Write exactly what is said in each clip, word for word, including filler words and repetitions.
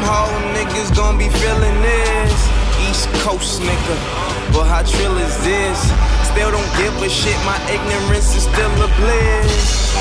Harlem niggas gon' be feeling this. East Coast nigga, but how trill is this? Still don't give a shit, my ignorance is still a bliss.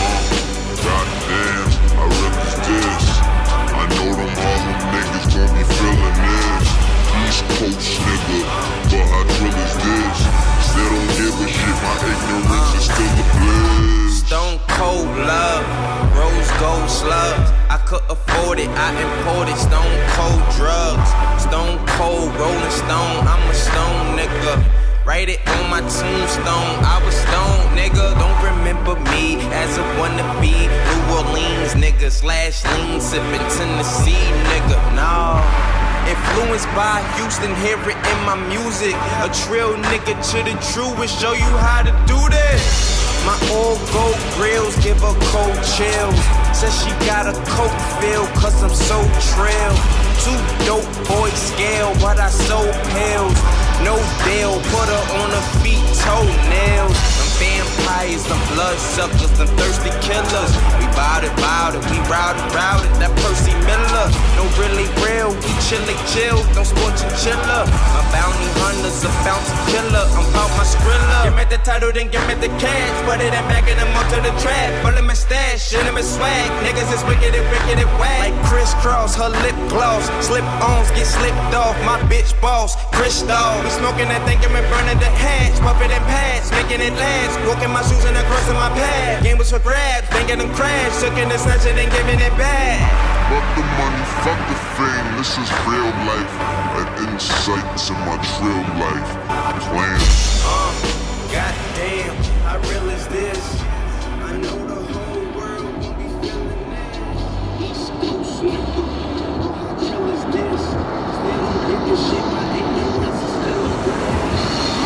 Goddamn, how real is this? I know them Harlem niggas gon' be feeling this. East Coast nigga, but how trill is this? Still don't give a shit, my ignorance is still a bliss. Stone cold love, rose gold slugs. I could afford it, I imported stone cold drugs. Stone cold rolling stone, I'm a stone nigga. Write it on my tombstone, I was stoned, nigga. Don't remember me as a wannabe New Orleans nigga slash lean sipping Tennessee nigga, nah. Influenced by Houston, hear it in my music. A trill nigga to the truest, show you how to do this. My old gold grills give her cold chills. Says she got a coke feel, cause I'm so trill. Two dope boys scale, but I sold pills. No deal, put her on her feet, toenails. Them vampires, them bloodsuckers, them thirsty killers. We bout it, bout it, we routed, routed. That Percy Miller, no really real, we chillin' chill, don't sport chinchilla. My bounty hunter's a bounty killer, I'm bout my skrilla. Give me the title, then give me the cash. Put it in back and them up to the trap. Full of my stash, shit in my swag. Niggas is wicked and wicked and whack. Like crisscross, her lip gloss. Slip-ons get slipped off, my bitch boss, Crystal. We smoking that thing and we burning the hatch. Puffin' and pads, making it last. Walking my shoes and crossing my path. Game was for grabs, thinking them crash. Sooking and snatching and giving it back. Fuck the money, fuck the fame, this is real life. An insight to my trill life. Plan. Uh, goddamn, how real is this? I know the whole world will be feeling that. East Coast nigga, how real is this? Still don't give a shit, my ignorance is still a bliss.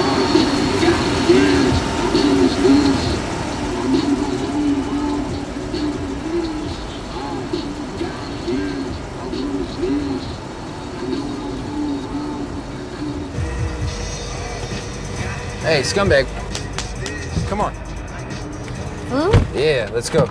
Goddamn, how real is this? Hey, scumbag. Come on. Hmm? Yeah, let's go.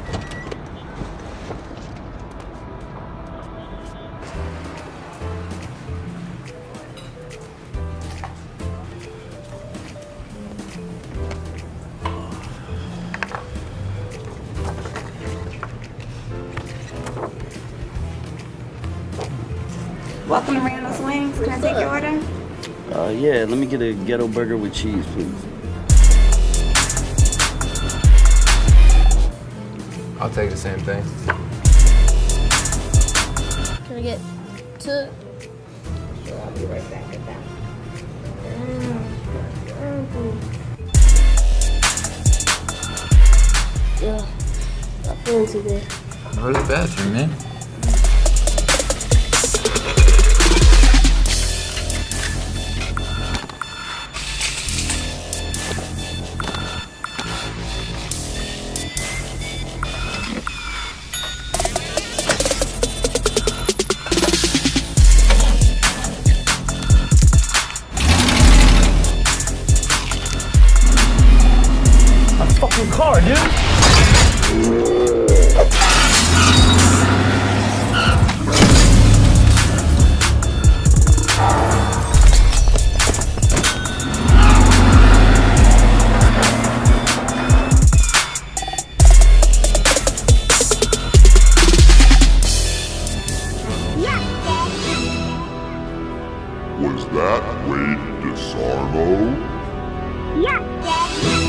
Welcome to Randall's Wings. Can I take your order? Uh, yeah, let me get a ghetto burger with cheese, please. I'll take the same thing. Can I get two? Sure, I'll be right back at that. Yeah, I'm feeling too good. Go to the bathroom, man. Fucking car, dude! Was that Wade DeSarno? Yeah, Daddy.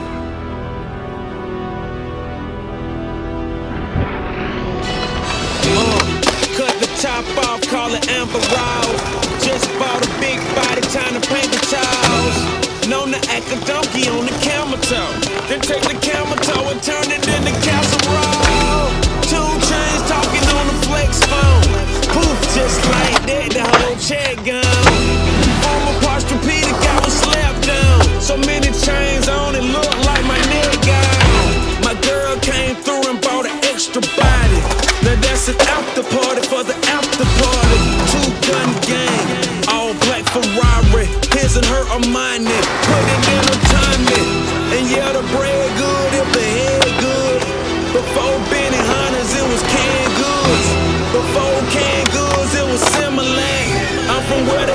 Top off, call it Amber Rose. Just bought a big body, time to paint the toes. Known to act a donkey on the camel toe. Then take the camel toe and turn it into casserole. Two chains talking on the flex phone. Poof, just like that, the whole check gone. Former Posturepedic, I was slapped down. So many chains on it, look like my neck gone. My girl came through and bought an extra body. Now that's an after party for the after party. Two gun gang, all black Ferrari. His and her are mine. Put it in a timing. And yeah, the bread good if the head good. Before Benny Hunters, it was canned goods. Before canned goods, it was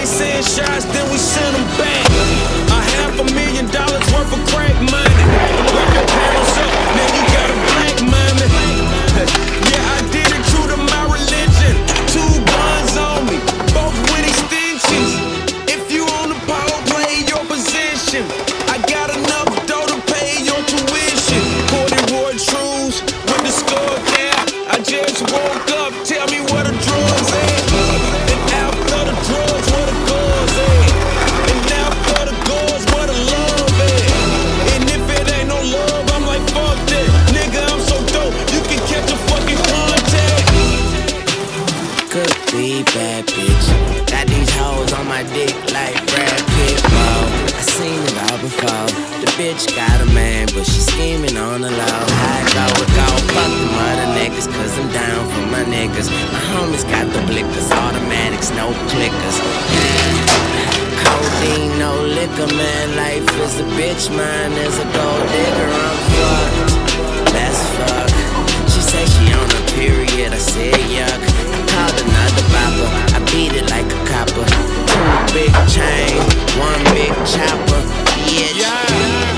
they send shots, then we send them back. A half a million dollars worth of crack money. Wrap your panels up, then you got a black mommy. Yeah, I did it true to my religion. Two guns on me, both with extensions. If you on the power play your position, I got enough dough to pay your tuition. Corduroy trues with the score cap. I just woke up, tell me where the drugs at. And after the drugs, where the guns at. And after the guns, where the love at. And if it ain't no love, I'm like, fuck that. Nigga, I'm so dope, you can catch a fucking contact. Could be bad bitch. Got these hoes on my dick like Brad Pitt. Whoa, I seen it all before. The bitch got a man, but she scheming on the low. I go with go, fuck them other niggas, cause I'm down for my niggas. My homies got the blickers, automatics, no clickers. Yeah. Codeine, no liquor, man. Life is a bitch, mine is a gold digger. I'm fucked, let's fuck. She say she on her period, I said yuck. Called another bopper, I beat it like a copper. Two big chain, one big chopper. Yeah, yeah.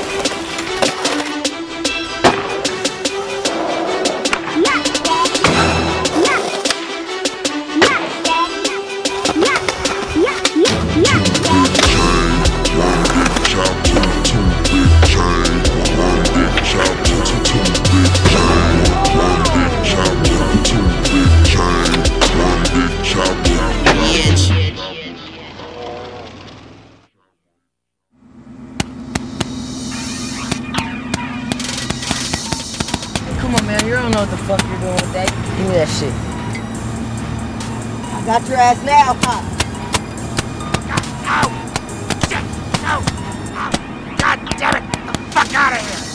Come on, man, you don't know what the fuck you're doing with that. Give me that shit. I got your ass now, huh? Ow! Shit! No! Ow. God damn it! Get the fuck out of here!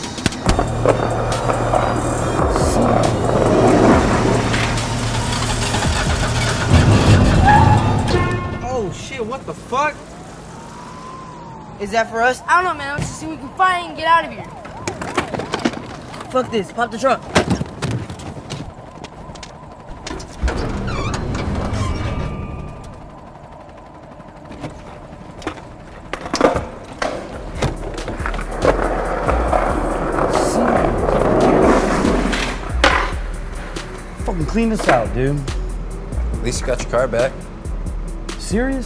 Oh shit, what the fuck? Is that for us? I don't know, man. Let's just see what we can find and get out of here. Fuck this, pop the trunk. Fucking clean this out, dude. At least you got your car back. Serious?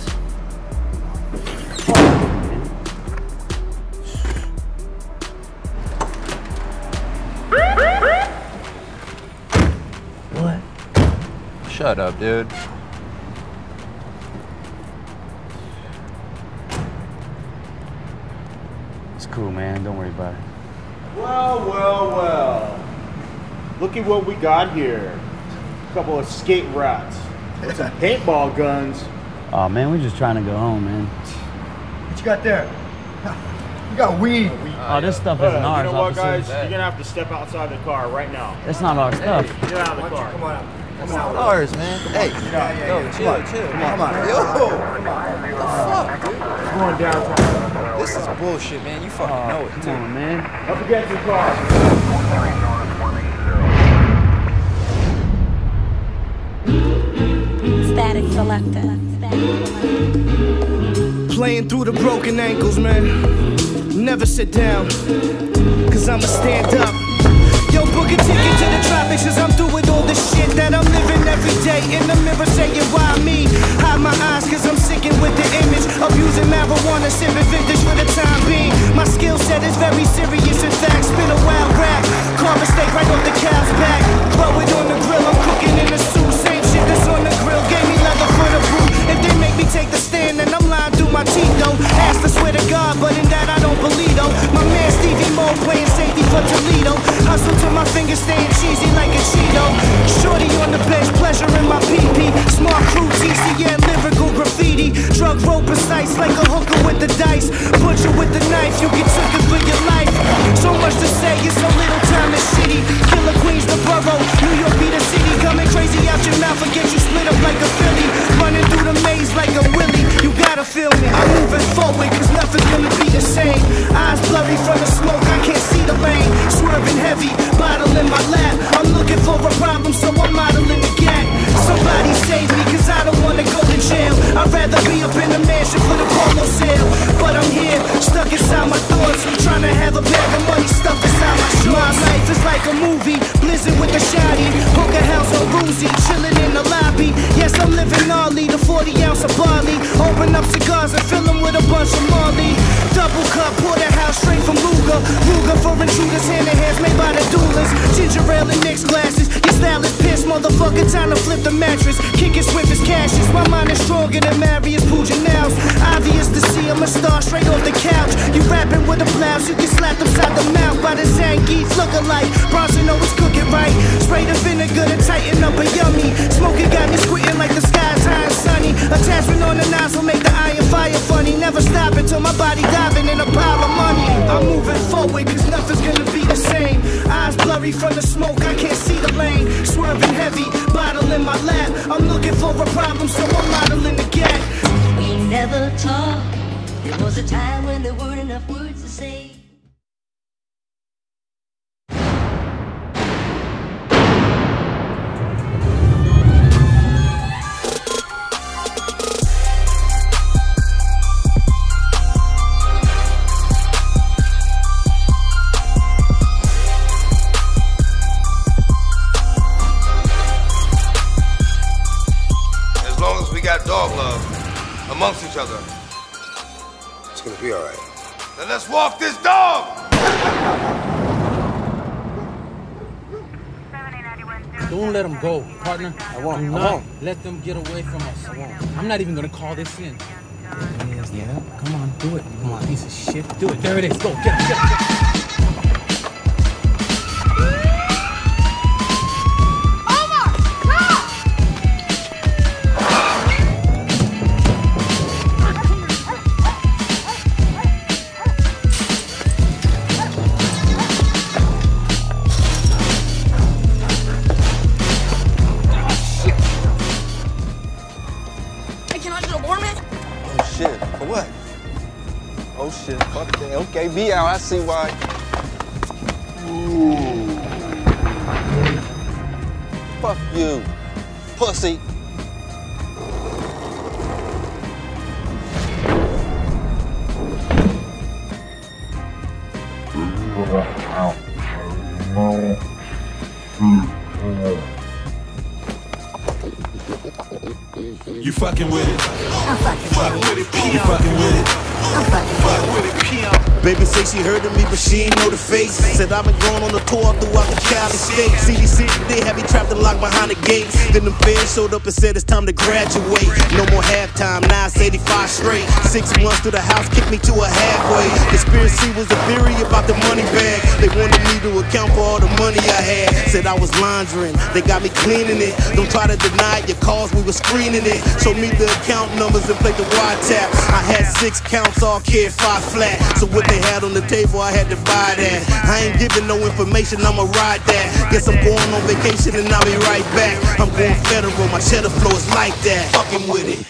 What? Shut up, dude. It's cool, man. Don't worry about it. Well, well, well. Look at what we got here. A couple of skate rats. And some paintball guns. Oh man, we're just trying to go home, man. What you got there? You got weed. Oh, this stuff isn't Uh, ours, you know what, officer. guys? You're gonna have to step outside the car right now. That's not our stuff. Get out of the car. Come on out. That's not ours, man. Hey, Yeah, yeah, yo, yeah. chill, Come on. chill. Come on. Yo, what the fuck, dude? We're going downtown. This is bullshit, man. You fucking Oh, know it, come too. on, man. Up against your car. Static selected. Playing through the broken ankles, man. Never sit down, cause I'ma stand up. Yo, book a ticket to the tropics, cause I'm through with all the shit that I'm living every day. In the mirror saying, why me? Hide my eyes, cause I'm sicking with the image of using marijuana, sipping vintage for the time being. My skill set is very serious, in fact, spit a wild rap. Carve a steak right off the cow's back. Throw it on the grill, I'm cooking in a soup. Same shit that's on the grill, gave me leather for the boot. If they make me take the stand, then I'm lying through my teeth, though. Ask to swear to God, but in that I don't believe, though. My man Stevie Mo playing safety for Toledo. Hustle till my fingers staying cheesy like a Cheeto. Shorty on the bench, pleasure in my P P. Smart crew, T C N, lyrical graffiti. Drug roll precise like a hooker with the dice. Butcher with the knife, you get took it for your life. So much to say, it's so little time is shitty. Killer Queens, the borough, New York be the city. Coming crazy out your mouth and get you split up like a Philly. Running through the maze like a Willie, you gotta feel me. I'm moving forward, cause nothing's gonna be the same. Eyes blurry from the smoke, I can't see the lane. Swerving heavy, bottle in my lap. I'm looking for a problem, so I'm modeling the gap. Somebody save me, cause I don't wanna go to jail. I'd rather rail and Knicks glasses. Your style is piss, motherfucker, time to flip the mattress. Kick it swift as cashes. My mind is stronger than Marius Puginel's. Obvious to see I'm a star straight off the couch. You rapping with a blouse, you can slap upside the mouth by the Zangief look-alike. Bronson always cook it right. Spray the vinegar to tighten up a yummy. Smoking got me squinting like the sky's high and sunny. Attachment on the nozzle make the iron fire funny. Never stop until my body diving in a pile of money. I'm moving forward cause nothing's gonna be the same. Eyes blurry from the smoke, I can't see the lane. Swerving heavy, bottle in my lap. I'm looking for a problem, so I'm modeling the gap. We never talked. There was a time when there weren't enough words to say. Dog love amongst each other. It's gonna be all right. Then let's walk this dog! Don't let them go, partner. I won't. Do I not won't. let them get away from us. I won't. I'm not even gonna call this in. Yes, yeah. Come on, do it. Come on, piece of shit. Do it. There it is. Go. Get it. Get it. Get it. Shit, for what? Oh shit, fuck that. Okay, be out, I see why. Ooh. Fuck you, pussy. You fucking with it. I'm fucking Fuck with it. You fucking with it. I'm fucking Fuck with it. Baby say she heard of me, but she ain't know the face. Said I've been going on the tour throughout the Cali state. C D C, they had me trapped and locked behind the gates. Then the feds showed up and said it's time to graduate. No more halftime, now it's eighty-five straight. Six months through the house, kicked me to a halfway. Conspiracy was a theory about the money bag. They wanted me to account for all the money I had. Said I was laundering, they got me cleaning it. Don't try to deny it, your calls, we were screening it. Showed me the account numbers and played the wide tap. I had six counts, all kid, five flat. So what they had on the table, I had to buy that. I ain't giving no information, I'ma ride that. Guess I'm going on vacation and I'll be right back. I'm going federal, my cheddar flow is like that. Fucking with it.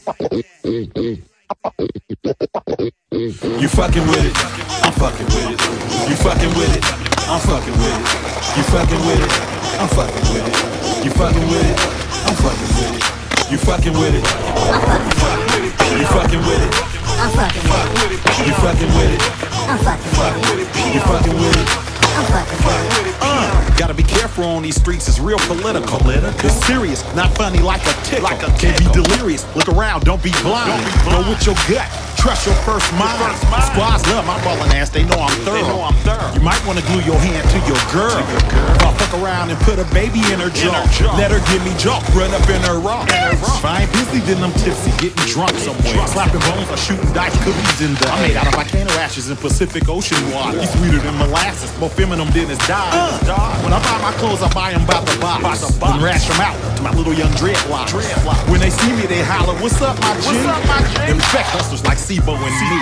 You fucking with it. I'm fucking with it. You fucking with it. I'm fucking with it. You fucking with it. I'm fucking with it. You fucking with it. I'm fucking with it. You fucking with it. I'm fucking with it. You fucking with it. I'm fucking with it. You fucking with it. I'm fucking with it. You fucking with it. I'm fucking with it. Uh, gotta be careful on these streets, it's real political. It's serious, not funny like a tickle. Like a Can't be delirious, look around, don't be blind. Don't be blind. Go with your gut, trust your first mind. Your first mind. Squads love my ballin' ass, they know I'm thorough. They know I'm thorough. You might wanna glue your hand to your girl. To your girl. If I fuck around and put a baby in her jaw, let her give me jaw, run up in her raw. If I ain't busy, then I'm tipsy, getting drunk somewhere. Drunk. Slapping bones or shooting dice, cookies in the I'm made out of volcano ashes in Pacific Ocean water. He's sweeter than molasses, more feminine than his dog. Uh, when I buy my clothes, I buy them by the box. Then rash them out to my little young dreadlocks. Dreadlock. When they see me, they holler, what's up, my G? What's up, my G? They respect hustlers like Sibo and me.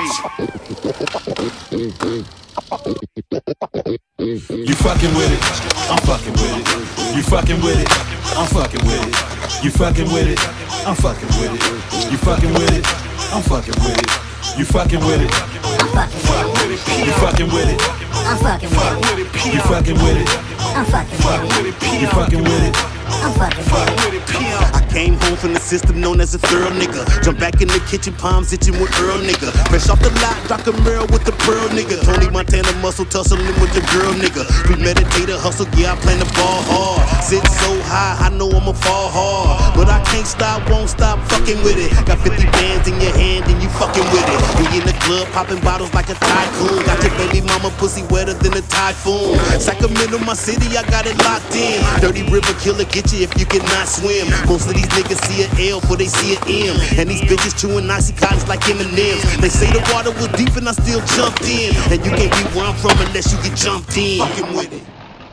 You fucking with it, I'm fucking with it. You fucking with it, I'm fucking with it. You fucking with it, I'm fucking with it. You fucking with it, I'm fucking with it. You fucking with it, I'm fucking with it. You fucking with it, I'm fucking with it. You fucking with it, I'm fucking with it. You fucking with it, I'm fucking with it. I Came home from the system known as a thorough nigga. Jump back in the kitchen, palms itching with Earl nigga. Fresh off the lot, rock a mirror with the pearl nigga. Tony Montana muscle tussling with the girl nigga. Premeditated hustle, yeah, I plan to ball hard. Sit so high, I know I'ma fall hard. But I can't stop, won't stop fucking with it. Got fifty bands in your hand and you fucking with it. We in the club popping bottles like a tycoon. Got your baby mama pussy wetter than a typhoon. Sacramento, my city, I got it locked in. Dirty river killer, get you if you cannot swim. Most of these niggas see an L before they see an M. And these bitches chewing Oxycontins like M and M's. They say the water was deep and I still jumped in. And you can't be where I'm from unless you get jumped in. Fucking with it.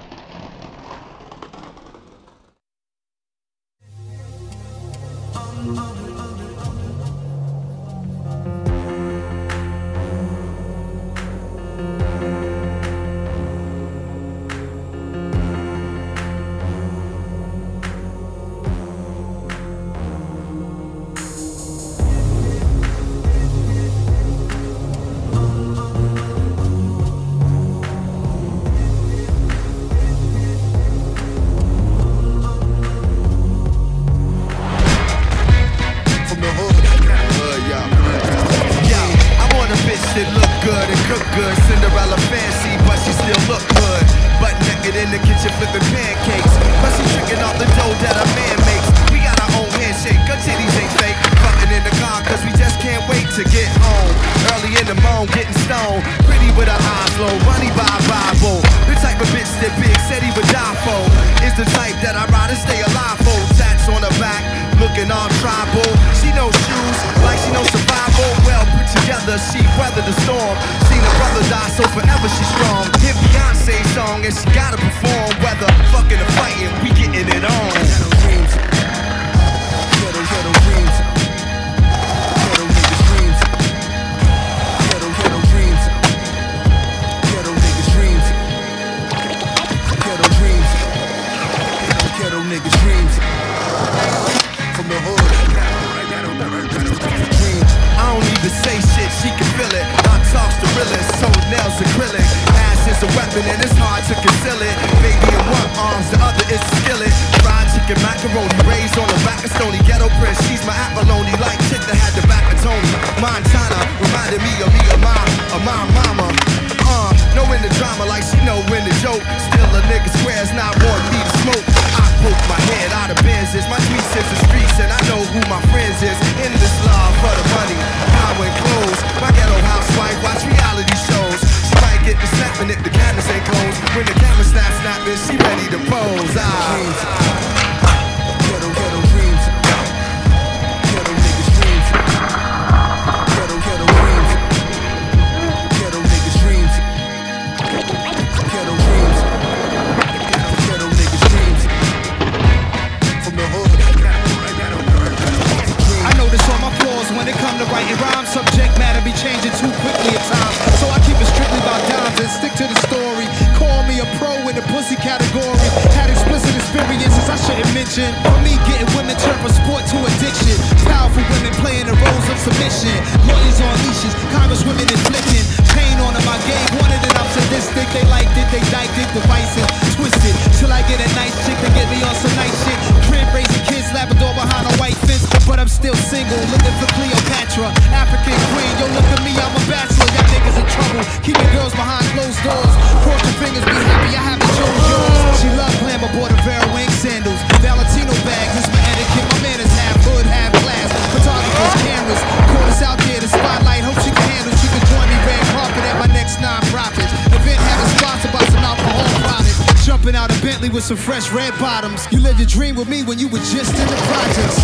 With some fresh red bottoms. You lived your dream with me when you were just in the projects.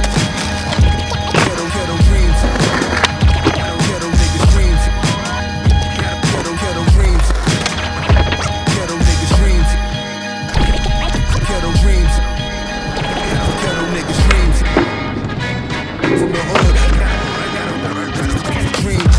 Ghetto, ghetto dreams. Ghetto, ghetto niggas dreams. Ghetto, ghetto dreams. Ghetto niggas dreams. Ghetto dreams. Ghetto niggas dreams. From the hood. Dreams.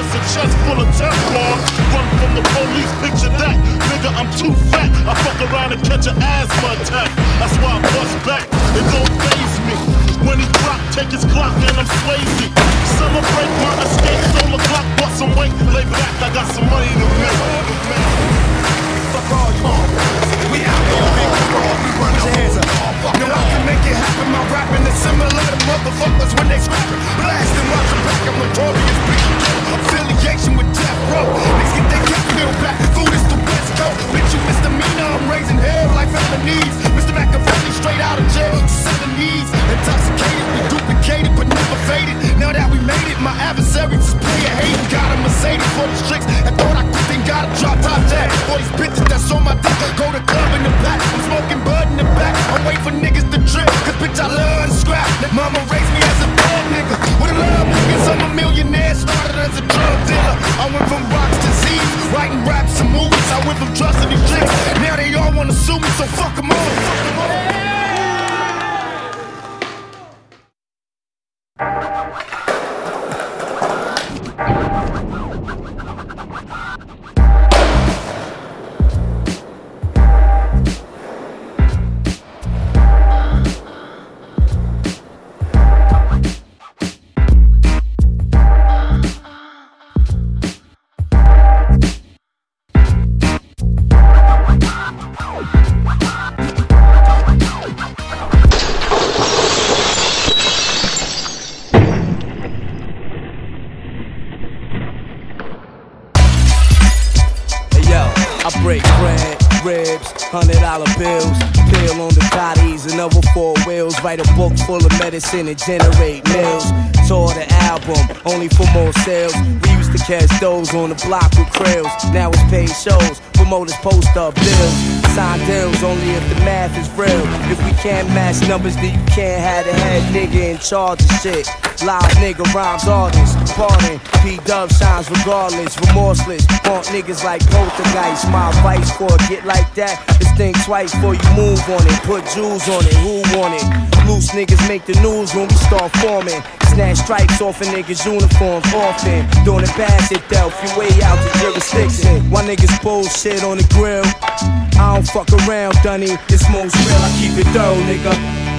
dollars, a chest full of Teflon. Run from the police, picture that. Nigga, I'm too fat. I fuck around and catch an asthma attack. That's why I bust back. It don't faze me. When he drop, take his clock and I'm Swayze. Celebrate my escape, solar clock, bust some weight. Lay back, I got some money to make. Fuck all you. We out here, big fraud. We run your hands up. No, I can make it happen. My rapping is similar to motherfuckers when they scrapping. Blasting, watch them back. I'm notorious. Affiliation with death row. Niggas get their cat filled back. Food is the West Coast. Bitch, you misdemeanor. I'm raising hell like felonies. Mister Machiavelli straight out of jail. seventies. Intoxicated, we duplicated, but never faded. Now that we made it, my adversaries is player hating. Got a Mercedes for the tricks. I thought I could think got a drop top tag. For these bitches that's on my dick. Go to club in the back. I'm smoking bud in the back. I'm waiting for niggas to trip. Cause bitch, I love to scrap. That mama raised me as a thug nigga. With a love niggas, I'm a millionaire. Started as a drug dealer. I went from rocks to Z's. Writing raps and movies. I went from trusting these chicks. Now they all wanna sue me, so fuck them all. Fuck them all. Break bread, ribs, hundred dollar bills, pill on the bodies and other four wheels. Write a book full of medicine and generate meals. Tour the album, only for more sales. We used to catch those on the block with krills. Now it's paid shows, promoters post up bills. Sign deals only if the math is real. If we can't match numbers, then you can't have the head nigga in charge of shit. Live nigga rhymes artists, pardon. P-Dub shines regardless, remorseless. Haunt niggas like poltergeist. My advice for a get like that is think twice before you move on it. Put jewels on it, who want it? Loose niggas make the news when we start forming. Snatch stripes off a niggas' uniforms often. Doing it bad at Delph, you way out the jurisdiction. Why niggas bullshit on the grill? I don't fuck around, Dunny. It's most real, I keep it thorough, nigga.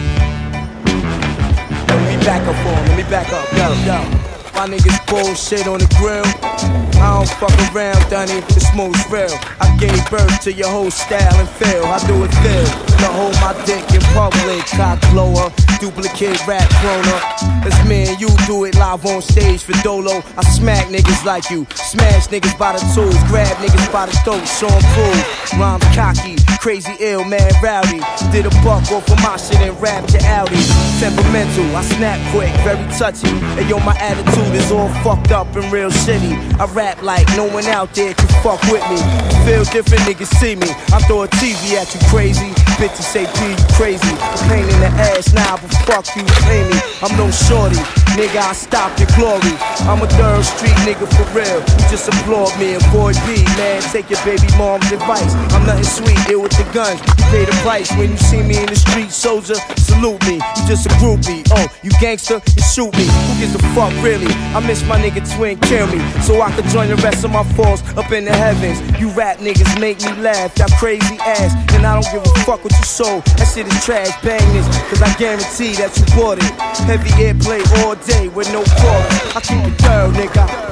Let me back up for him, let me back up, yo, yo. My niggas bullshit on the grill. I don't fuck around, Dunny, it's most real. I gave birth to your whole style and feel. I do it feel. To hold my dick in public, cock blower, duplicate rap grown up. It's me and you do it live on stage for Dolo. I smack niggas like you, smash niggas by the tools, grab niggas by the throat, show 'em proof. Rhymes cocky, crazy ill, man rowdy. Did a buck off of my shit and rapped your Audi. Temperamental, I snap quick, very touchy. And yo, my attitude is all fucked up and real shitty. I rap like no one out there can fuck with me. Feel different, niggas see me. I throw a T V at you crazy. Bitches say P, you crazy. Pain in the ass now, but fuck you, pay me. I'm no shorty, nigga, I stop your glory. I'm a third street nigga for real. You just applaud me and boy B, man, take your baby mom's advice. I'm nothing sweet, ill with the guns. You pay the price when you see me in the street, soldier. Salute me, you just a groupie. Oh, you gangster, you shoot me. Who gives a fuck, really? I miss my nigga Twin, kill me, so I could join the rest of my foes up in the heavens. You rap niggas make me laugh, y'all crazy ass, and I don't give a fuck what you sold. That shit is trash, bang this, cause I guarantee that you bought it. Heavy airplay all day with no chorus. I keep it thorough, nigga.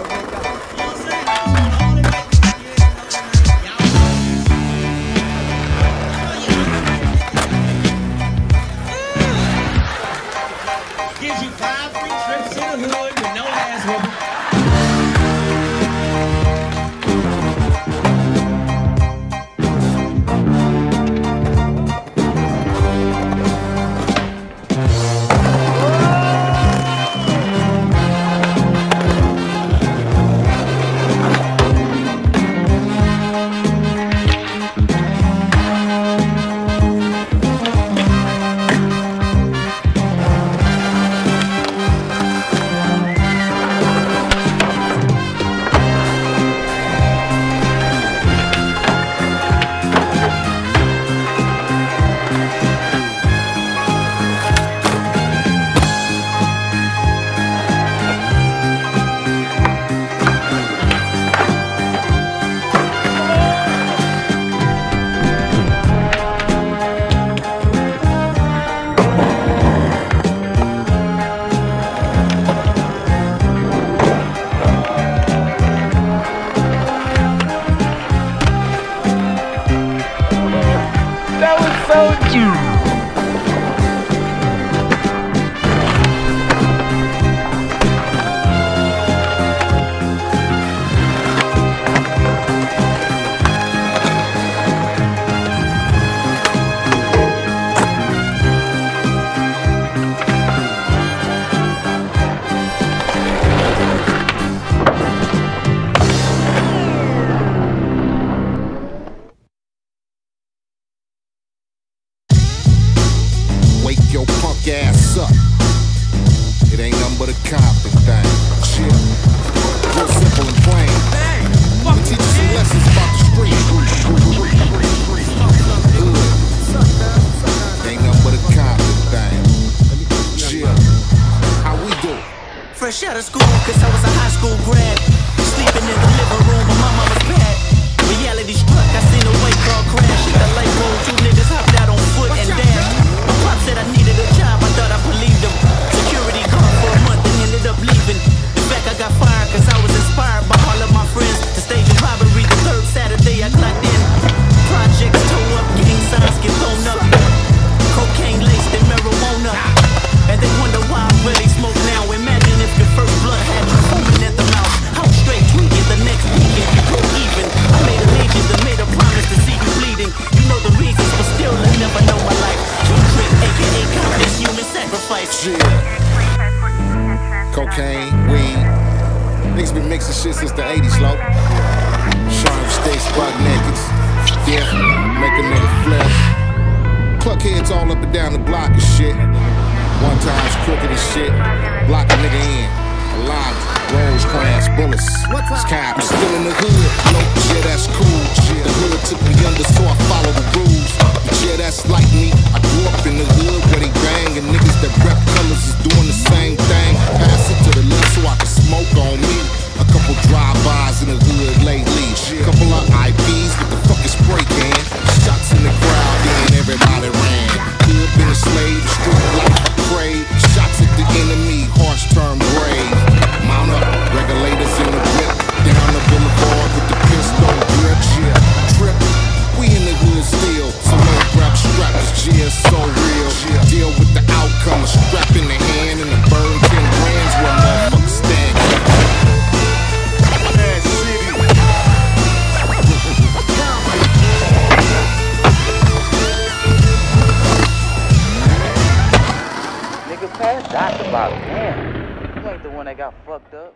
Gives you five free trips to the hood with no ass whooping. Fresh out of school, cause I was a high school grad. Sleeping in the living room of my mama's pad. Reality struck, I seen a white car crash. Hit the light pole, two niggas hopped out on foot and dashed. My pop said I needed a job, I thought I believed him. Security guard for a month and ended up leaving. In fact, I got fired cause I was inspired by all of my friends to stage a robbery. The third Saturday I clocked in. Projects toe up, gang signs get thrown up. Cocaine laced in marijuana. And they wonder why I really smoke now. Imagine if your first blood had you foaming at the mouth. I was straight tweaking the next weekend, you broke even. I made allegiance and made a promise to see you bleeding. You know the reasons, but still I never know my life. True trick, aka countless human sacrifice. Shit. Cocaine, weed. Niggas been mixing shit since the eighties, low. Sharp sticks, butt nakeds. Yeah, make a nigga flip. Cluck heads all up and down the block and shit. One time's crooked as shit. Block a nigga in. Alive, Rose class, bullets. Sky, I'm still in the hood. No, yeah, that's cool. The hood took me under, so I follow the rules. But yeah, that's like me. I grew up in the hood where they bang, and niggas that rep colors is doing the same thing. Pass it to the left so I can smoke on me. A couple drive-bys in the hood lately. Couple of I Ps with the fucking spray can. Shots in the crowd, then everybody ran. Hood been a slave, street life prayed. Shots at the enemy, hearts turn brave. Mount up, regulators in the whip. Down the boulevard with the pistol grip. Yeah, trip. We in the hood still, so don't grab strap. This G is so real. Deal with the outcome, a strap in the hand and a burn ten grands where motherfuckers stand. Pass Doctor Bob, damn. You ain't the one that got fucked up.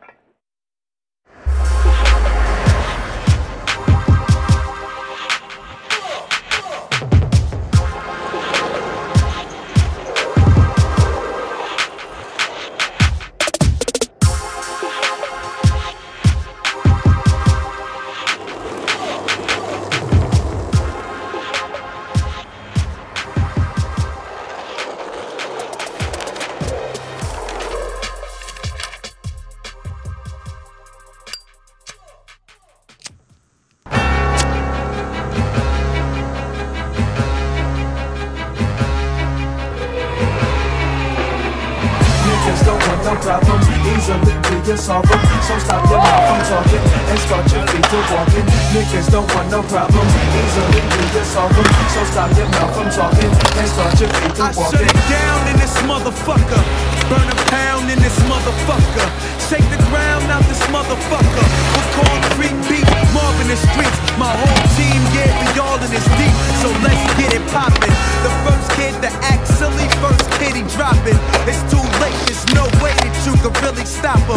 Solve them. So stop your mouth from talking and start your feet to walking. Niggas don't want no problems, easily you can solve them. So stop your mouth from talking and start your feet to I walking. shut it down in this motherfucker. Burn a pound in this motherfucker. Shake the ground out this motherfucker. With concrete beat, mob in the streets. My whole team, yeah, we all in this deep. So let's get it poppin'. The first kid to act silly, first kid he droppin'. It's too late, there's no way that you can really stop him.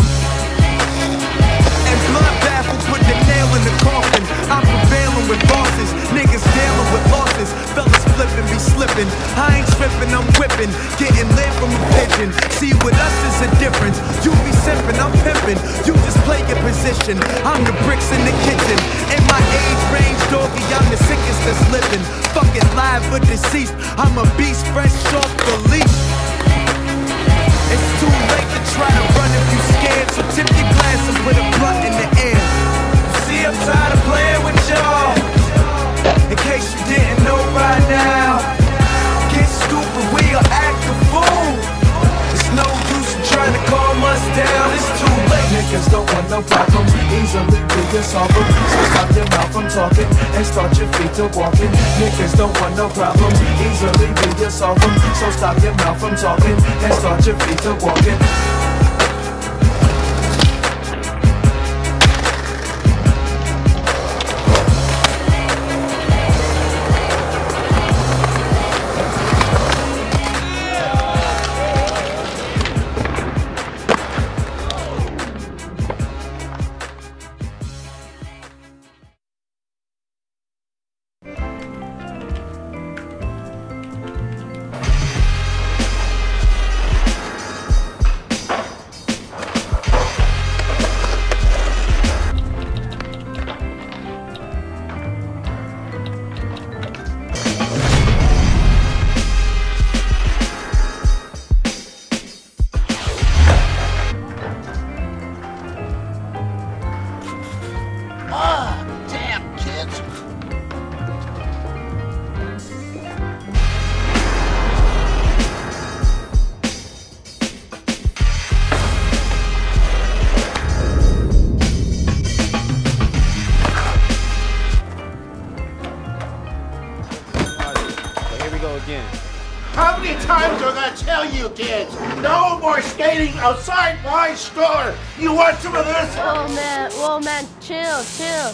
And bloodbath will put the nail in the coffin. I'm prevailing with bosses, niggas dealing with losses. Fellas flippin', be slippin'. I ain't trippin', I'm whippin'. Getting lit from a pigeon. See, with us is a difference. You be simpin', I'm pimpin'. You just play your position. I'm the bricks in the kitchen. In my age range, doggy, I'm the sickest that's living. Fucking live or deceased. I'm a beast, fresh off the leash. It's too late to try to run if you scared. So tip your glass and put a blunt in the air. See, I'm tired of playing with y'all. In case you didn't know by now. Get stupid, we'll act a fool. It's no use in trying to calm us down. It's too late. Niggas don't want no problems, easily do you solve them. So stop your mouth from talking and start your feet to walking. Niggas don't want no problems, easily will you solve them. So stop your mouth from talking and start your feet to walking. How many times did I tell you kids? No more skating outside my store! You want some of this? Whoa, man. Whoa, man. Chill, chill.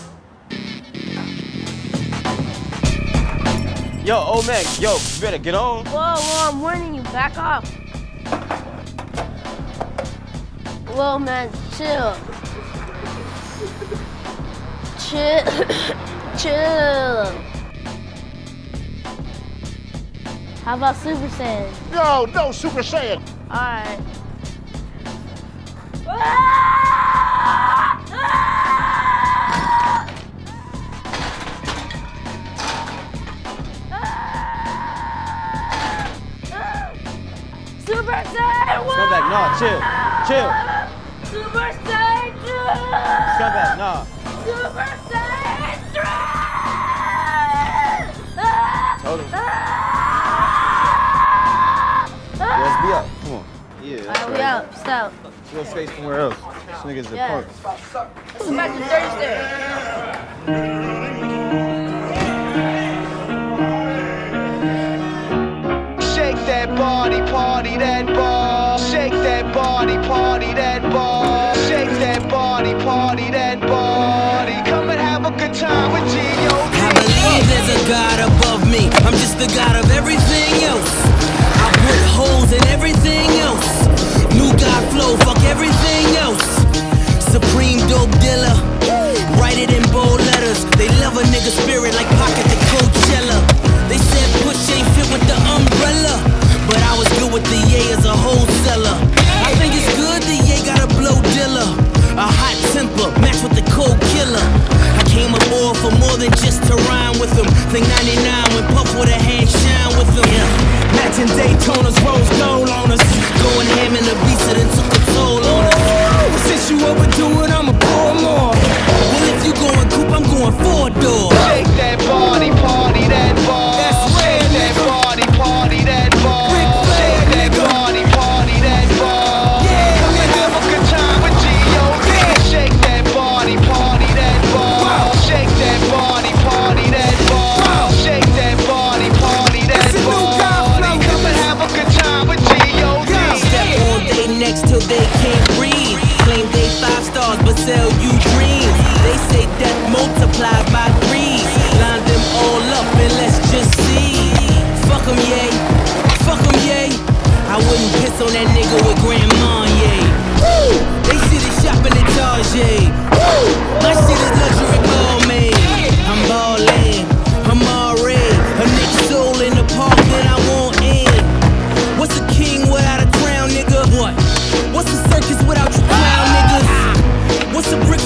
Yo, old man, yo, you better get on. Whoa, whoa, I'm warning you. Back off. Whoa, man. Chill. Chill. Chill. How about Super Saiyan? No, no Super Saiyan. All right. Super Saiyan! Scumbag, nah, chill, chill. Super Saiyan three! Scumbag, nah. Super Saiyan three! Hold him. Let's be up. Come on. Yeah. All right, we out. Stop. We'll skate somewhere else. This nigga's a Yeah. punk. Let's go back to Thursday. Shake that body, party that ball. Shake that body, party that ball. Shake that body, party that body. Come and have a good time with G O D. I believe there's a God above me. I'm just the God of everything else. I put holes in everything else. New God flow, fuck everything else. Supreme dope dealer. Write it in bold letters. They love a nigga spirit like Pocket the Coachella. They said push ain't fit with the umbrella, but I was good with the Ye as a wholesaler. I think it's good the Ye got a blow dealer. A hot temper, match with the cold killer. I came aboard for more than just to rhyme with them. Think ninety-nine when Puff with a hand shine with them. Yeah. Matching Daytonas, rose gold on us. Going ham in the beats that took a toll on us. Ooh, since you overdo it, I'ma pour more. Well, if you going coupe, I'm going four door. Shake that body, party that ball. That's Shake that body, party that ball. Shake that body, party that ball. Yeah, come and have a good time with G O D. Shake that body, party that ball. Shake that body, party that ball. Shake that body, party that ball. Come and have a good time with G O D. Step on they necks till they can't breathe. Claim they five stars but sell you dreams. They say death multiplies by threes. Line them all up and let's just see. Fuck 'em, yay. Fuck 'em, yay. I wouldn't piss on that nigga with grandma, yay. Woo! They see the shop in the Target. Woo! My shit is luxury ball made. I'm ballin', I'm already a nigga soul in the park that I want in. What's a king without a crown, nigga? What? What's a circus without your crown, niggas? What's a brick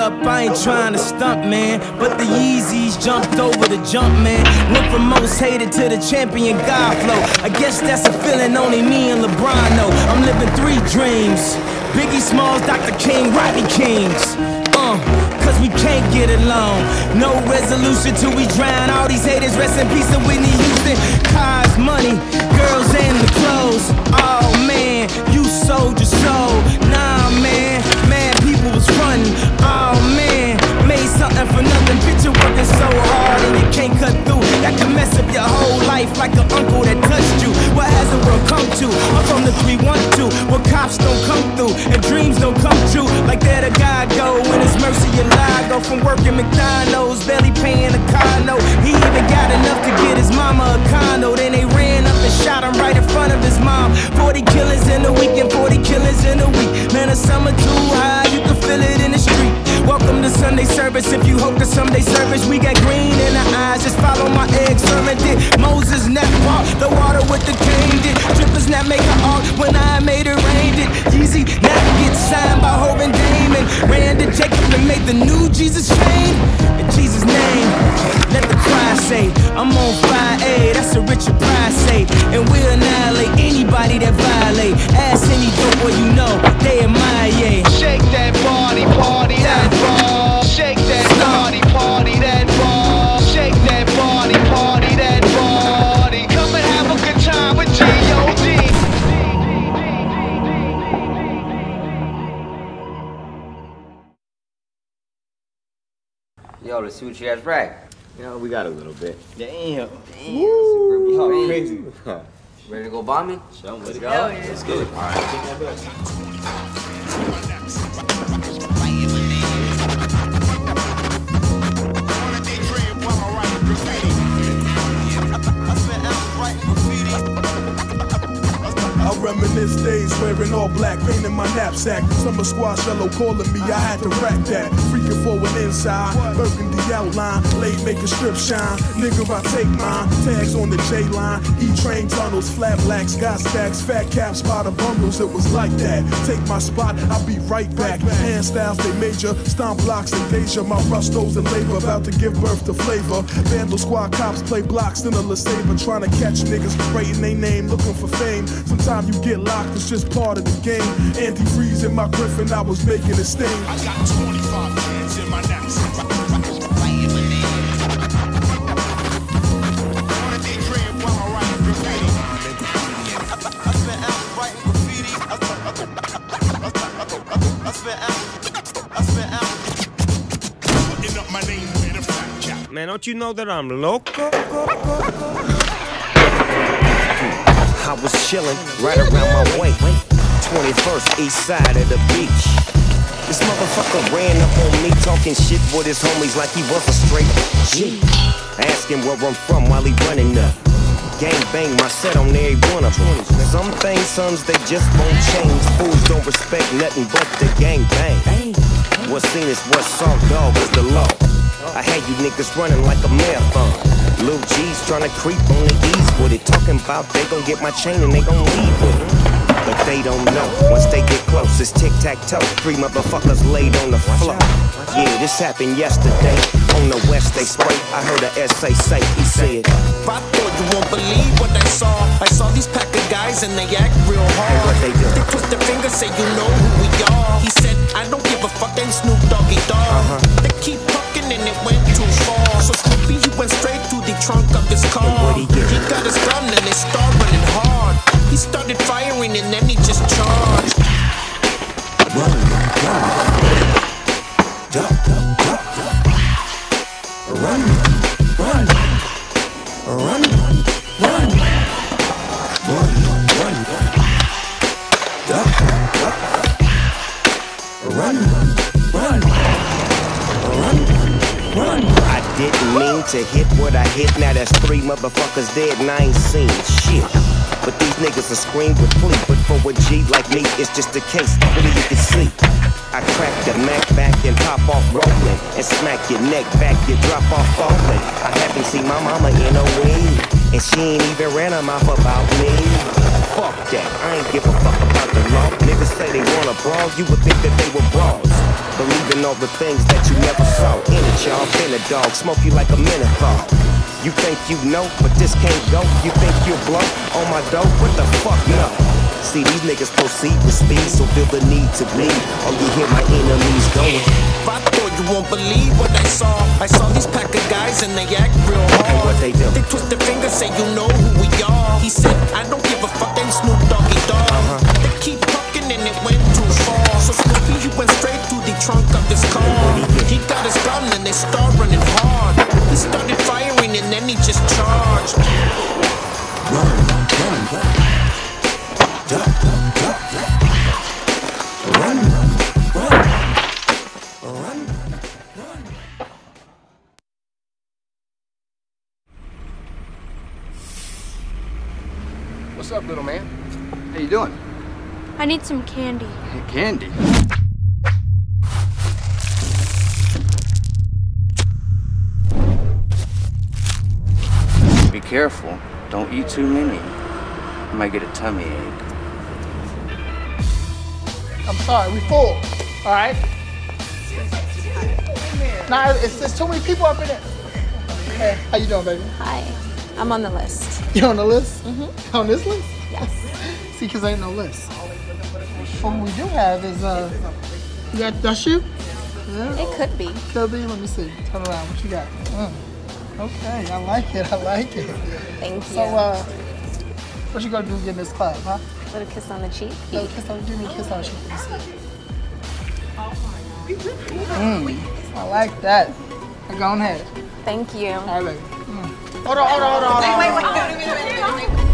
up, I ain't trying to stunt, man. But the Yeezys jumped over the jump, man. Went from most hated to the champion God flow. I guess that's a feeling only me and LeBron know. I'm living three dreams. Biggie Smalls, Doctor King, Rodney Kings. Uh, cause we can't get along. No resolution till we drown all these haters. Rest in peace to Whitney Houston. Cars, money, girls and the clothes. Oh man, you sold your soul. Nah man, man, people was frontin'. Oh man, made something for nothing. Picture working so hard and you can't cut through. That can mess up your whole life like an uncle that touched you. What has the world come to? I'm from the three one two, where cops don't come through and dreams don't come true. Like there the guy go when it's mercy and lie. Go from working McDonald's, barely paying a car note. He even got enough to get his mama a condo. Then they ran up and shot him right in front of his mom. Forty killers in a week and forty killers in a week. Man, the summer too high, you can feel it in the street. Welcome to Sunday service. If you hope to someday service, we got green in our eyes. Just follow my egg sermon did. Moses net walk the water with the cane did. Drippers not make an art when I made it rain did. Yeezy not get signed by Hope and Damon. Ran to Jacob and made the new Jesus chain. In Jesus' name, let the cry say I'm on fire, A, that's a Richard Pryor say. And we'll annihilate anybody that violate. Ask any dope boy you know, they admire, yeah. Shake that body, party that ball. Shake that body, party that ball. Shake that body, party that body. Come and have a good time with G O D. Yo, let's see what you guys rack. Yeah, we got a little bit. Damn. Damn. Woo. Oh, Crazy. Ready to go bombing? Show 'em. Let's go. go. Yeah. Let's get it. All right. Take that back. I reminisce days wearing all black, paint in my knapsack. Summer squash yellow calling me, I had to rack that. Freaking forward inside, burgundy outline, late make a strip shine. Nigga, I take mine. Tags on the J line, E-train tunnels, flat blacks, got stacks, fat caps by the bundles. It was like that. Take my spot, I'll be right back. Hand styles they major, stomp blocks and Deja. My rustos and labor about to give birth to flavor. Vandal squad cops play blocks in a LeSabre, trying to catch niggas writing they name, looking for fame. Sometimes you get locked, it's just part of the game. Antifreeze in my Griffin, I was making a stain. I got twenty-five kids in my knapsack. Man, don't you know that I'm loco? I was chillin' right around my way. twenty-first east side of the beach. This motherfucker ran up on me talking shit with his homies like he was a straight G. Asking where I'm from while he running up. Gang bang my set on every one of them. Some things, sons, they just won't change. Fools don't respect nothing but the gang bang. What's seen is what's saw, dog, is the law. I had you niggas running like a marathon. Lil G's tryna creep on the ease with it. Talking about they gon' get my chain and they gon' leave with it. But they don't know, once they get close, it's tic-tac-toe. Three motherfuckers laid on the floor. Yeah, this happened yesterday. On the west they spray, I heard a S A say, he said, I thought you won't believe what I saw. I saw these pack of guys and they act real hard. Hey, what they do? They twist their fingers, say you know who we are. He said, I don't give a fuck, ain't Snoop Doggy Dogg. Uh-huh. They keep talking and it went too far. So Snoopy, he went straight to the trunk of his car. He, he got his gun and they start running hard. He started firing and then he just charged. Run, run, duck, duck, duck, duck. Run, run, run, run, run, run, duck, duck, run, run, run, run. I didn't mean to hit what I hit. Now that's three motherfuckers dead and I ain't seen shit. But these niggas will scream with plea. But for a G like me, it's just a case. Really you can see. I crack the Mac back and pop off rolling. And smack your neck back, you drop off falling. I haven't seen my mama in a week. And she ain't even ran her mouth about me. Fuck that, I ain't give a fuck about the law. Niggas say they wanna brawl, you would think that they were brawls. Believe in all the things that you never saw. In it, y'all, been a dog, smoke you like a menthol. You think you know, but this can't go. You think you'll blow on my dough? What the fuck, no. See, these niggas proceed with speed, so feel the need to bleed. Oh, you hear my enemies going. I thought you won't believe what I saw. I saw these pack of guys and they act real hard. And what they do? They twist their fingers, say you know who we are. He said, I don't give a fuck, ain't Snoop Doggy Dogg. Uh-huh. They keep talking and it went too far. So Snoopy, he went straight through the trunk of his car. He got his gun and they start running hard. He started firing and then he just charged. Run, run, run. Duck, duck, duck, duck. Run, run, run. Run, run. What's up, little man? How you doing? I need some candy. Candy? Be careful. Don't eat too many. You might get a tummy ache. I'm sorry, we full. All right? Nah, it's, there's too many people up in there. Hey, how you doing, baby? Hi. I'm on the list. You on the list? Mm-hmm. On this list? Yes. See, because ain't no list. What we do have is, uh, you got, that's you? Yeah. It could be. Could be? Let me see. Turn around. What you got? Mm. Okay, I like it. I like it. Thank you. So, uh, what you gonna do get in this club, huh? Little kiss on the cheek. Little kiss on, give me a kiss on the cheek. Let me see. Mm, I like that. Go on ahead. Thank you. All right, baby. Mm. Hold on, hold on, hold on, hold on. Wait, wait, wait, wait, wait, wait, wait.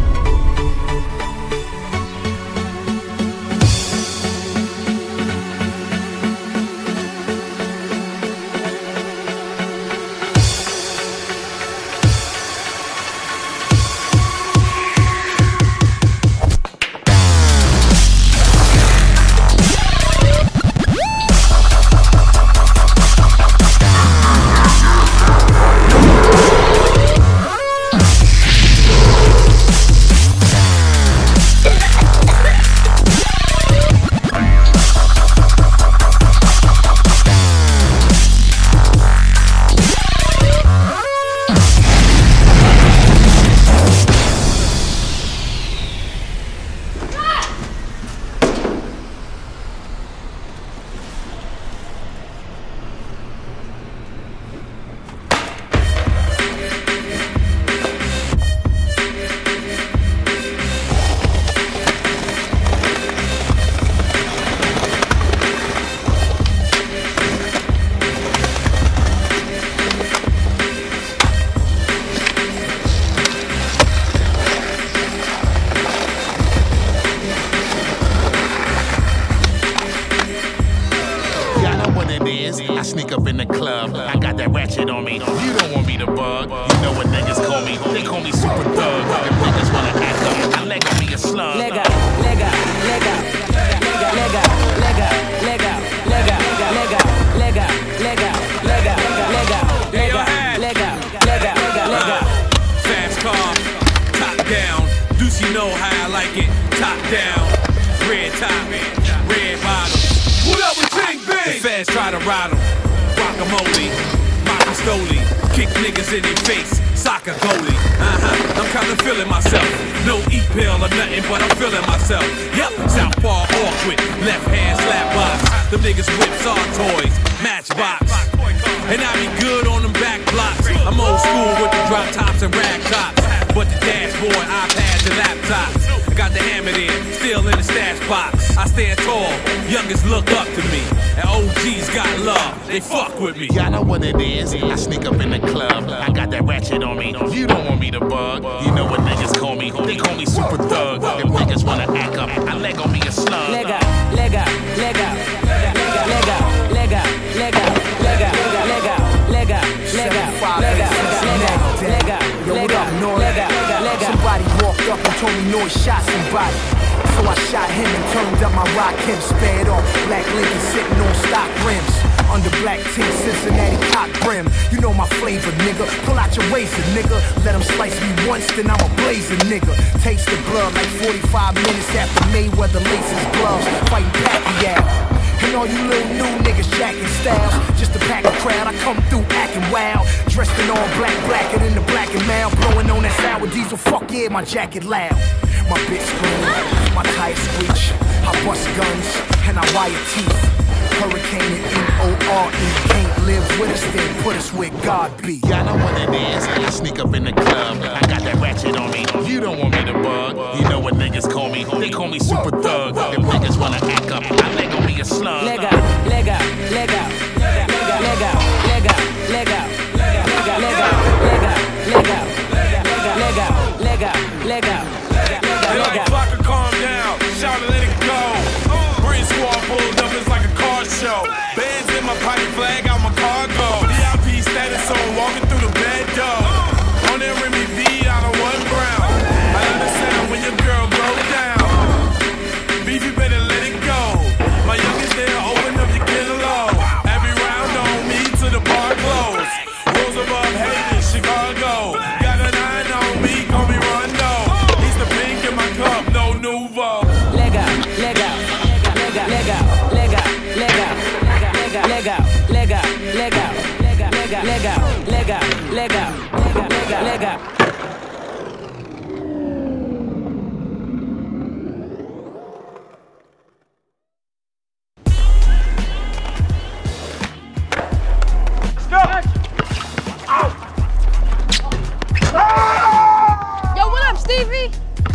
Sneak up in the club, I got that ratchet on me. You don't want me to bug. You know what niggas call me? They call me super thug. If niggas wanna act up, I leg on me a slug. Leg out, leg out, leg out, leg out, leg out, leg out, leg out, leg out, leg out, leg out, leg out, leg out, leg out, leg out, leg out, leg out, leg out. Fast car, top down. Deucey know how I like it. Top down, red top, red bottom. What up with Ting B? The feds try to ride 'em. Guacamole, Macastoli, kick niggas in their face, soccer goalie. Uh-huh, I'm kinda feeling myself. No eat pill or nothing, but I'm feeling myself. Yep, southpaw awkward, left hand slap box. Them niggas whips are toys, matchbox. And I be good on them back blocks. I'm old school with the drop tops and rag tops. But the dashboard, iPads and laptops. I got the hammer there, still in the stash box. I stand tall, youngest look up to me. And O Gs got love, they fuck with me. Y'all know what it is. I sneak up in the club, I got that ratchet on me. You don't want me to bug. You know what niggas call me? They call me super thug. If niggas wanna act up, I leg on me a slug. Leg out, leg out, leg out, leg out, leg out, leg out, leg out, leg out, leg out, leg out, leg out, leg out, leg out, leg out, leg out. Somebody walked up and told me Noise shot somebody. So I shot him and turned up my rock him, spared off. Black Lincoln sitting on stock rims. Under black tint, Cincinnati cock brim. You know my flavor, nigga. Pull out your razor, nigga. Let him slice me once, then I'm a blazing nigga. Taste the blood like forty-five minutes after Mayweather laces gloves. Fighting Pacquiao. And all you little new niggas jacking styles. Just to pack a crowd, I come through acting wild. Dressed in all black, blacker than the black and mild. Blowing on that sour diesel, fuck yeah, my jacket loud. My bitch scream, my tires screech. I bust guns, and I wire teeth. Hurricane and E O R E. Can't live with us, then put us where God be. Y'all know what it is. Sneak up in the club. I got that ratchet on me. You don't want me to bug. You know what niggas call me. They call me super thug. Them niggas wanna act up. I leg on me a slug. Leg out, leg out, leg out, leg out, leg out, leg out, leg out, leg out, leg out, leg out, leg out, leg out, leg out. They like vodka, calm down. Shout and let it go. British squad pulled up, it's like a car show. Bands in my pocket, flag out my cargo. V I P status on, walking through the bed door. On there, Remy V out of one ground. I understand when your girl goes down. Beef, you better let it go. My youngest there, open up your killer. Every round on me to the bar close. Rolls above Haven, Chicago. Got a nine on me, call me Rondo. He's the pink in my cup, no nouveau. Leg out, leg out, leg out, leg out, leg out, leg out, leg out, leg out, leg out, leg out, leg out, leg out, leg out, leg out, leg out, leg out. Yo, what up, Stevie?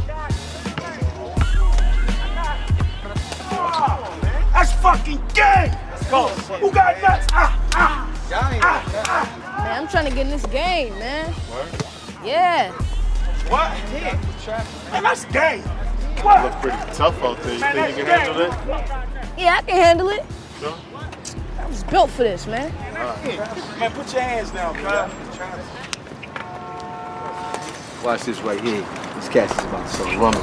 That's fucking gay! Let's go. Who got nuts? Ah, ah, ah, ah. Man, I'm trying to get in this game, man. Yeah. What? Man, that's gay. What? You look pretty tough out there. You Man, think you can that's handle that? Yeah, I can handle it. Sure. I was built for this, man. Man, put your hands down, cuz. Watch this right here. This cat is about to start rumbling.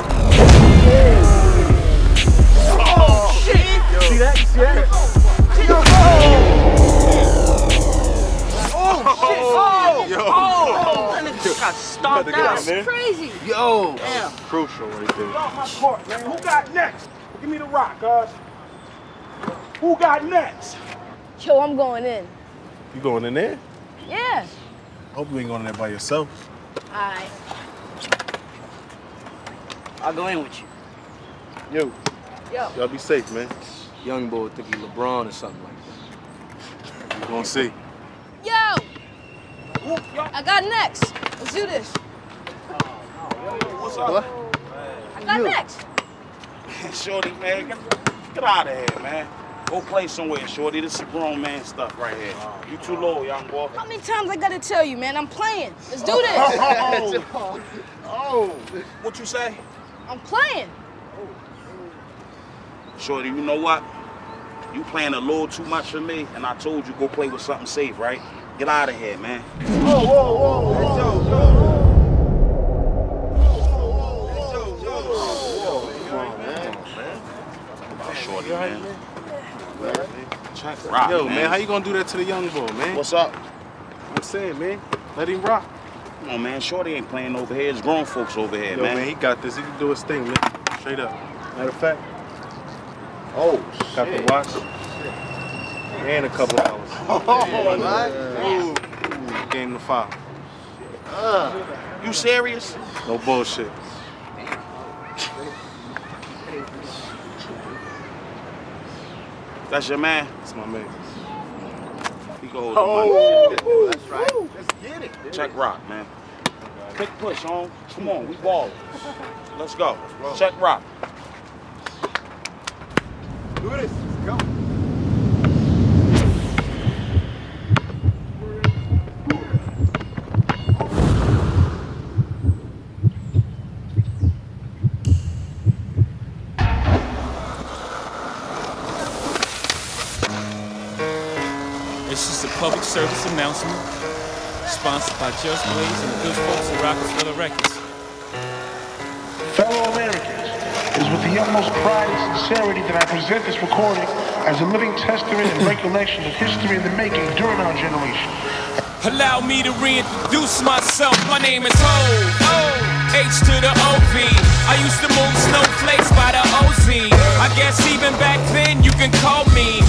Oh, shit! See that? You see that? Oh, shit! Yo. Oh! That nigga got stomped out. That's crazy. Yo! Damn. Crucial right there. Get off my court, man. Who got next? Give me the rock, cuz. Who got next? Yo, I'm going in. You going in there? Yeah. Hope you ain't going in there by yourself. Alright. I'll go in with you. Yo. Yo. Y'all be safe, man. Young boy think he LeBron or something like that. You gonna see. Yo! I got next. Let's do this. What's up? What? I got next. Shorty, man, get, get out of here, man. Go play somewhere, Shorty. This is grown man stuff right here. You too low, young boy. How many times I gotta tell you, man? I'm playing. Let's do this. Oh. Oh. What you say? I'm playing. Shorty, you know what? You playing a little too much for me, and I told you go play with something safe, right? Get out of here, man. Whoa, whoa, whoa, Shorty, man. Check rock, Yo, man. man, how you gonna do that to the young boy, man? What's up? I'm saying, man, let him rock. Come on, man. Shorty ain't playing over here. It's grown folks over here, Yo, man. man, he got this. He can do his thing, man. Straight up. Matter of fact, oh, got shit. the watch and a couple hours. Oh, man. Ooh, game to five. Uh, you serious? No bullshit. That's your man? That's my man. He can hold the Oh, money. that's right. Let's get it. Check rock, man. Quick push, home. Come on, we ballin'. Let's go. Check rock. Do this. Let's go. This is a public service announcement sponsored by Just Blaze and the good folks at Rockefeller Records. Fellow Americans, it is with the utmost pride and sincerity that I present this recording as a living testament and recollection of history in the making during our generation. Allow me to reintroduce myself. My name is Ho, H to the O V. I used to move snowflakes by the O Z. I guess even back then you can call me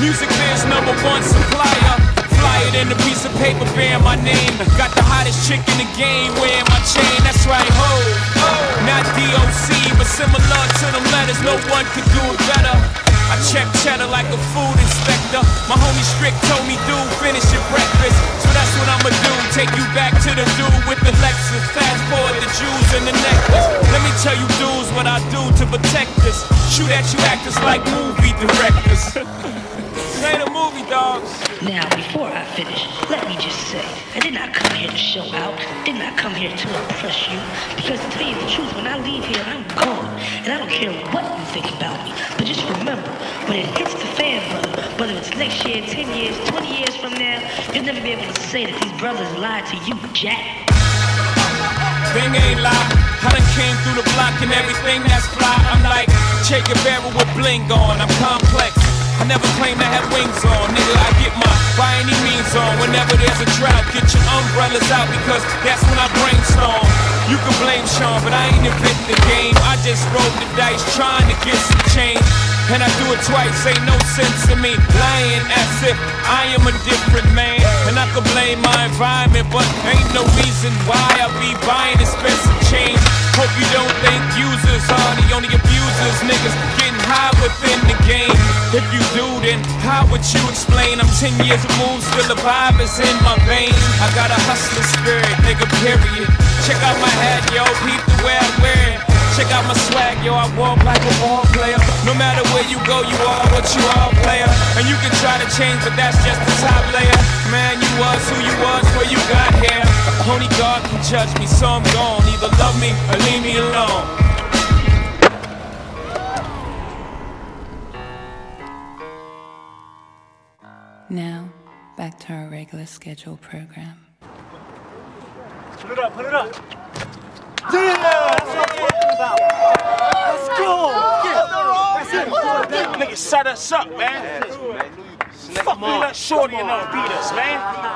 Music biz number one supplier. Fly it in a piece of paper bearing my name. Got the hottest chick in the game wearing my chain. That's right, ho. Not D O C, but similar to them letters. No one could do it better. I check cheddar like a food inspector. My homie Strick told me, dude, finish your breakfast. So that's what I'ma do, take you back to the dude with the Lexus. Fast forward the Jews and the necklace. Let me tell you dudes what I do to protect us. Shoot at you actors like movie directors. This ain't a movie, dogs. Now, before I finish, let me just say, I did not come here to show out, did not come here to impress you, because to tell you the truth, when I leave here, I'm gone, and I don't care what you think about me, but just remember, when it hits the fan, brother, whether it's next year, ten years, twenty years from now, you'll never be able to say that these brothers lied to you, Jack. Thing ain't lie, I done came through the block and everything that's fly. I'm like Che Guevara with bling on, I'm complex. I never claim to have wings on, nigga, I get my by any means on. Whenever there's a drought, get your umbrellas out because that's when I brainstorm. You can blame Sean, but I ain't inventing the game. I just rolled the dice trying to get some change. And I do it twice, ain't no sense to me lying as if I am a different man. And I could blame my environment, but ain't no reason why I be buying expensive change. Hope you don't think users are the only abusers. Niggas getting high within the game. If you do, then how would you explain? I'm ten years removed, still the vibe is in my veins. I got a hustler spirit, nigga, period. Check out my hat, yo, peep the way I wear it. Check out my swag, yo, I walk like a ball player. No matter where you go, you are what you are, player. And you can try to change, but that's just the top layer. Man, you was who you was before you got here. Only God can judge me, so I'm gone. Either love me or leave me alone. Now, back to our regular scheduled program. Put it up, put it up. Yeah, that's what I'm talking about. Let's go. Yeah. That's it. Nigga, set us up, man. Fuck me, let Shorty and them beat us, man.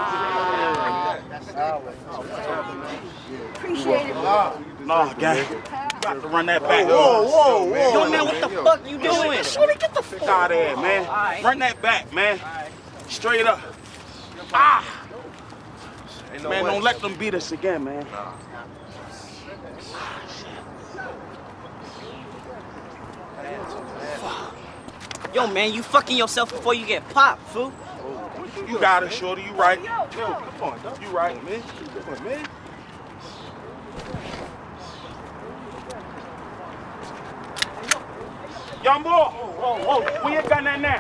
Appreciate it. Nah, gang. Got to run that back. Whoa, whoa, whoa. Yo, man, what the fuck you doing? Shorty, get the fuck out of here, man. Run that back, man. Straight up. Ah. Man, don't let them beat us again, man. Yo, man, you fucking yourself before you get popped, fool. You got it, Shorty. You right. Yo, come on, dog. You right, man. Come on, man. Young boy. Oh, oh, oh. We ain't got that now.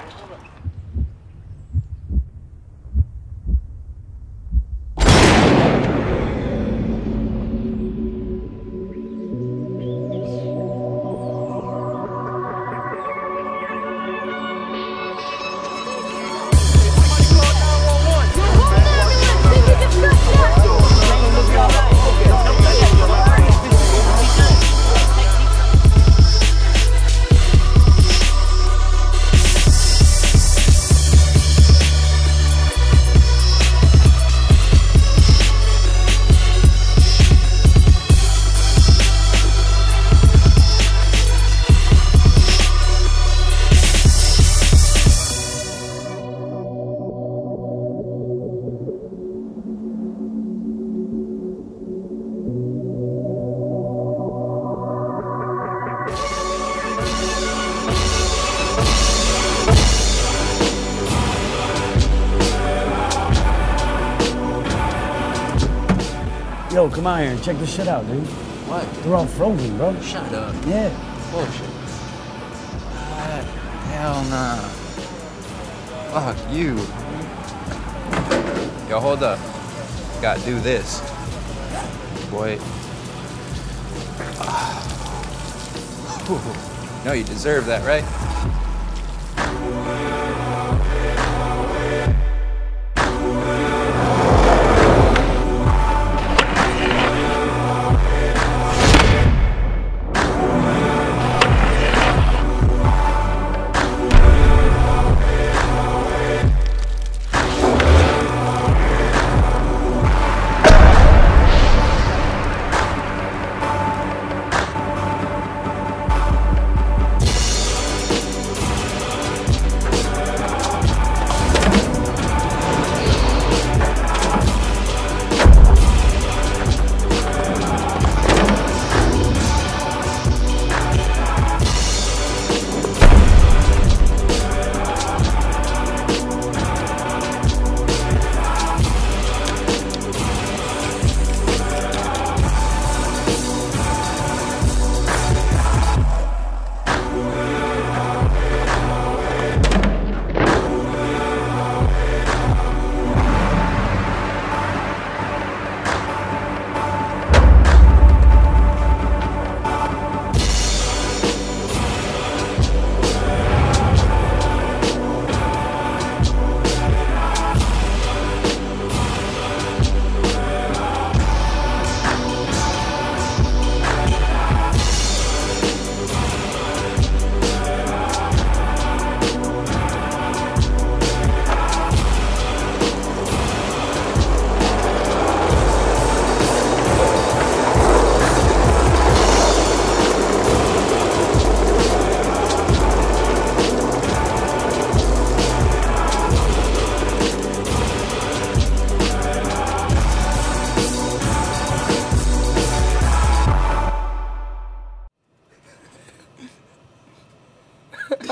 Yo, come out here and check this shit out, dude. What? They're all frozen, bro. Shut up. Yeah. Bullshit. Uh, hell nah. Fuck you. Yo, hold up. Gotta do this. Boy. No, you deserve that, right?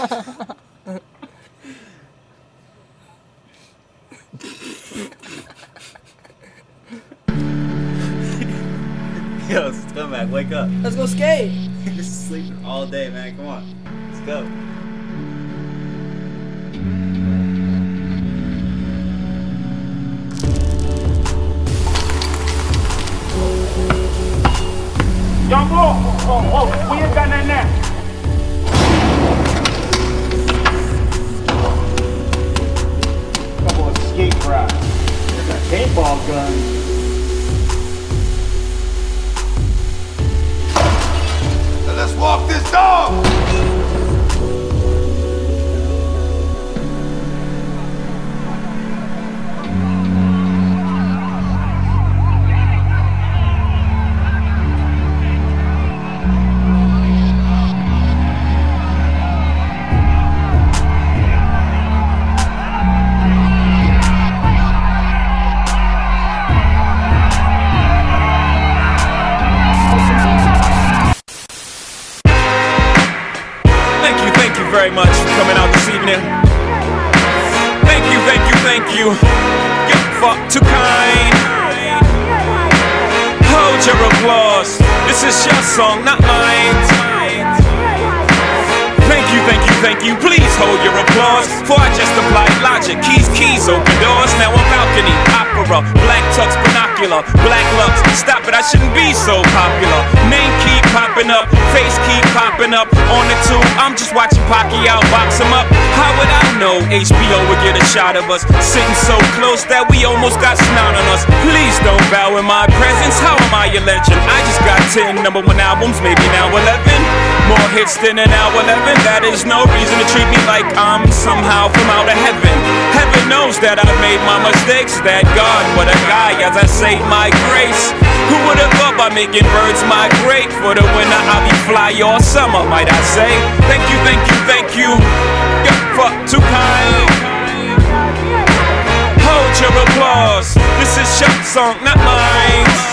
Yo, come back, wake up. Let's go skate. You're sleeping all day, man. Come on. Let's go. Young boy, oh, oh, we ain't got nothing there. Couple of skate rides. There's a paintball gun. Now let's walk this dog. Very much for coming out this evening. Thank you, thank you, thank you. You're fuck too kind. Hold your applause. This is your song, not mine. Thank you, thank you, thank you. Please hold your applause. For I just applied logic. Keys, keys, open doors. Now a balcony, opera, black tux, binocular, black lux. Stop it, I shouldn't be so popular. Name keep popping up, face keep popping up. On the two, I'm just watching Pacquiao box him up. How would I know H B O would get a shot of us? Sitting so close that we almost got snot on us. Please don't bow in my presence. How am I a legend? I just got ten number one albums, maybe now eleven. More hits than an hour eleven. That is no reason to treat me like I'm somehow from out of heaven. Heaven knows that I've made my mistakes. That God, what a guy, as I say my grace. Who would have thought by making birds migrate? For the winter I'll be fly all summer, might I say. Thank you, thank you, thank you. You're fuck too kind. Hold your applause. This is your song, not mine.